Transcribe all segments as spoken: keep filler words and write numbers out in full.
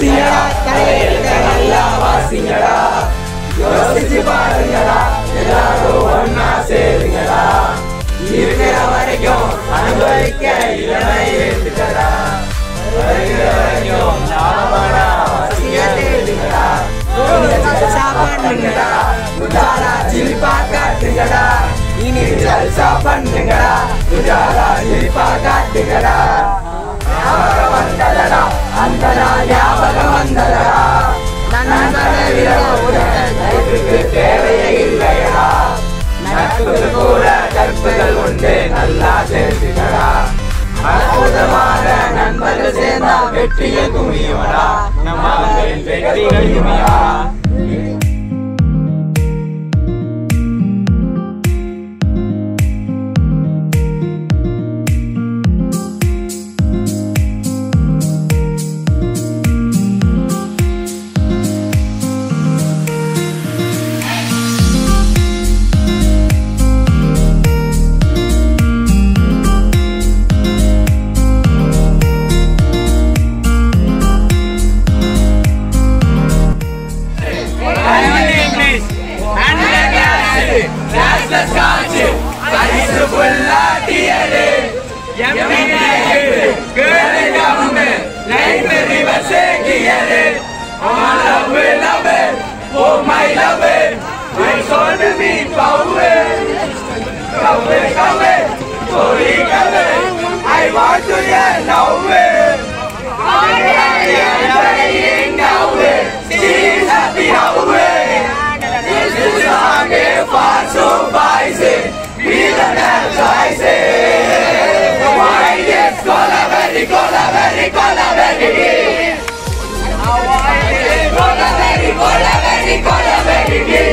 வாசிங்கடா தலையெழுத்த நல்லா வாசிங்கடா யோசிச்சு பாருங்கடா எல்லாரும் ஒன்னா சேருங்கடா இருக்கிற வரைக்கும் அனுபவிக்க இளமை ஏற்றுக்கடா வருகிற வரைக்கும் லாபடா வசிய தேடுங்கடா ஜல்சா பண்ணுங்கடா உஜாலா ஜிலிப்பா காட்டுங்கடா இனி ஜல்சா பண்ணுங்கடா உஜாலா ஜிலிப்பா காட்டுங்கடா ஞாபகம் வந்ததடா அந்த நாள் ஞாபகம் வந்ததடா நண்பனை விட லைஃபுக்கு தேவையே இல்லையடா நட்புக்கு கூட கற்புகள் உண்டு நல்லா தெரிஞ்சுக்கடா அற்புதமான நண்பர்கள் சேர்ந்தா வெற்றிகள் குமியுமடா நம்ம வெற்றிகள் குமியா I want to hear now it. Enjoying now it. She's happy now it. This is song for surprising. Be the dance I say. Why yes, cola very, cola very, cola very. Why yes, cola very, cola very, cola very.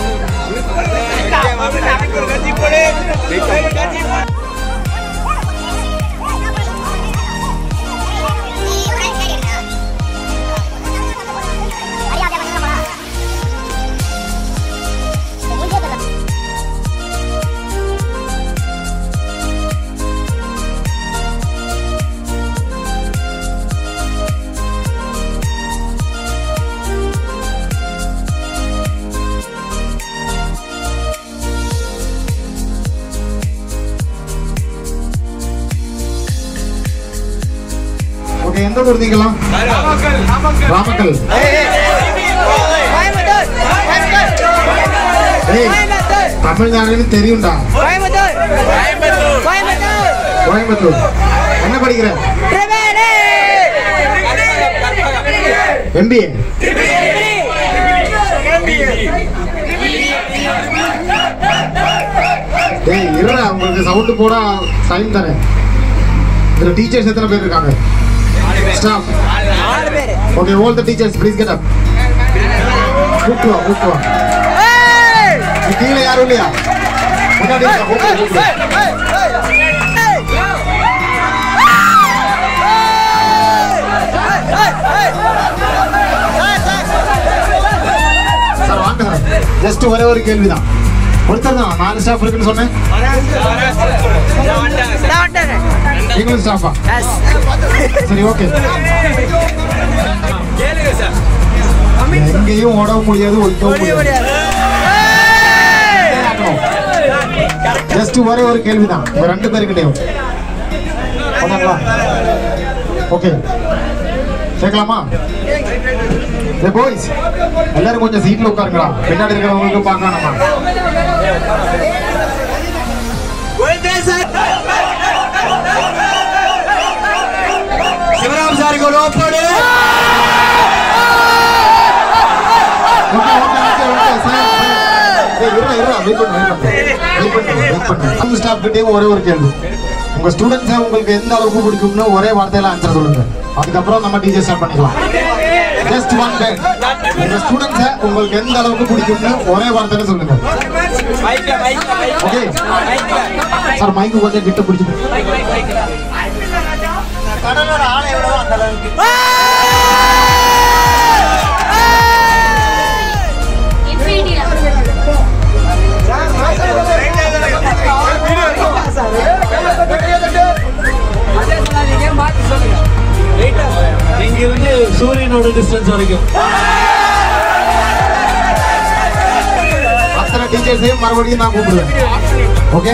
எந்த ஊர்தீங்கலாம் ராமக்கல் ராமக்கல் தமிழ்நாடுன்னு தெரியும்டா கோயம்புத்தூர் என்ன படிக்கிற MBA ஏய் இருடா உங்களுக்கு sound போட time தரேன் இதுல டீச்சர்ஸ் எத்தனை பேர் இருக்காங்க Stop. Okay, all the teachers, please get up. Move to, move to. Hey! Kile yaar uliya. Munadi ka, okay, okay. Hey, hey, hey. Sir, vaanga. Just ஒரே ஒரு கேள்வி தான். ஒருத்தர் தான் நாலு ஸ்டாஃப் இருக்குன்னு சொன்னேன். நீங்களும் ஸ்டாஃபா? எஸ். சரி ஓகே. கேளுங்க சார். எங்கேயும் ஓட முடியாது ஒழிக்கவும் முடியாது. ஜஸ்ட் ஒரே ஒரு கேள்வி தான். ஒரு ரெண்டு பேருக்கிட்டையும். ஓகேங்களா? ஓகே. கேட்கலாமா? The boys, எல்லாரும் கொஞ்சம் சீட்ல உட்காருங்கடா. பின்னாடி இருக்கிறவங்களுக்கு பார்க்கணுமா? சிவராம் சாருக்கு ஒரு ஓப்போடு. Okay okay okay sir. ஏய் இருடா இருடா வெயிட் பண்ணு வெயிட் பண்ணு. வெயிட் பண்ணு வெயிட் பண்ணு. நம்ம ஸ்டாஃப் கிட்டே ஒரே ஒரு கேள்வி. உங்க ஸ்டூடண்ட்ஸ் உங்களுக்கு எந்த அளவுக்கு பிடிக்கும்னு ஒரே வார்த்தையில ஆன்சர் சொல்லுங்க. அதுக்கு அப்புறம் நம்ம டீச்சர் ஸ்டார்ட் பண்ணிக்கலாம். Just one day. உங்க ஸ்டூடண்ட்ஸ் உங்களுக்கு எந்த அளவுக்கு பிடிக்கும்னு ஒரே வார்த்தையில சொல்லுங்க. Mic mic mic. Okay. Sir mic கொஞ்சம் கிட்ட பிடிச்சிட்டு. Mic mic mic. கடலோட ஆளை எவ்வளவு அந்த அளவுக்கு. இன்ஃபினிட்டி. Sir master sir. அதே சொல்லாதீங்க மாத்தி சொல்லுங்க. நீங்க வந்து சூரியனோட டிஸ்டன்ஸ் வரைக்கும் அத்தனை டீச்சர்ஸையும் மறுபடியும் நான் கூப்பிடுவேன். ஓகே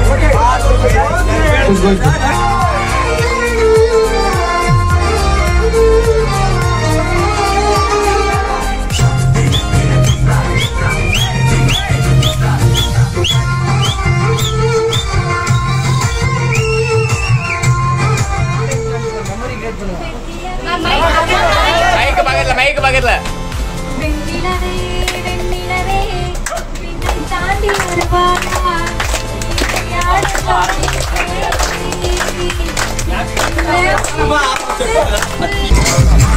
மைக் பக்கத்துல மைக் பக்கத்துல வெண்ணிலவே வெண்ணிலவே விண்ணை தாண்டி வருவானா யார்